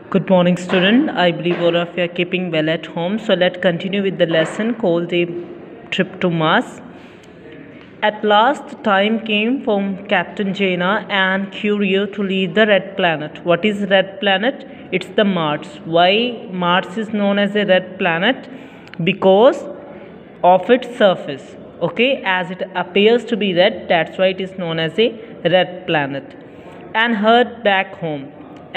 Good morning, student. I believe all of you are keeping well at home. So let's continue with the lesson called a trip to Mars. At last, the time came for Captain Jaina and Curio to leave the red planet. What is red planet? It's the Mars. Why Mars is known as a red planet? Because of its surface. Okay, as it appears to be red, that's why it is known as a red planet. And head back home.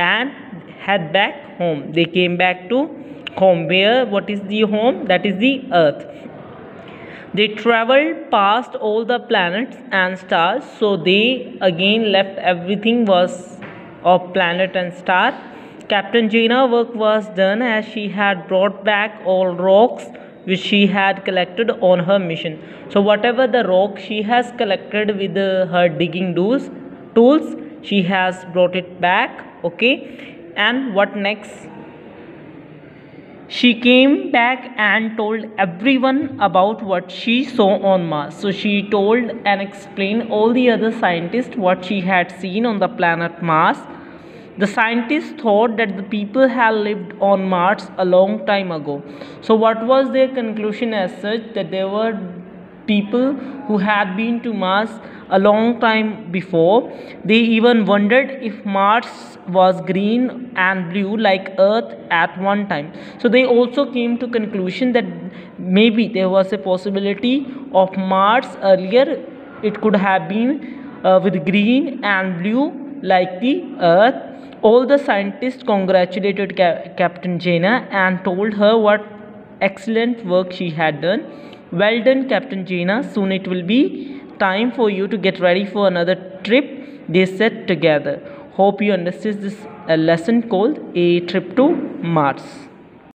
They came back to home. Where? What is the home? That is the Earth. They traveled past all the planets and stars, so they again left everything was of planet and star. Captain Jaina's work was done as she had brought back all rocks which she had collected on her mission. So whatever the rock she has collected with her digging tools, she has brought it back. Okay, and what next? She came back and told everyone about what she saw on Mars. So she told and explained all the other scientists what she had seen on the planet Mars. The scientists thought that the people had lived on Mars a long time ago. So what was their conclusion as such? That there were people who had been to Mars a long time before. They even wondered if Mars was green and blue like Earth at one time. So they also came to conclusion that maybe there was a possibility of Mars earlier. It could have been with green and blue like the Earth. All the scientists congratulated Captain Jaina and told her what excellent work she had done. Well done, Captain Jaina. Soon it will be time for you to get ready for another trip, they said together. Hope you understood this lesson called A Trip to Mars.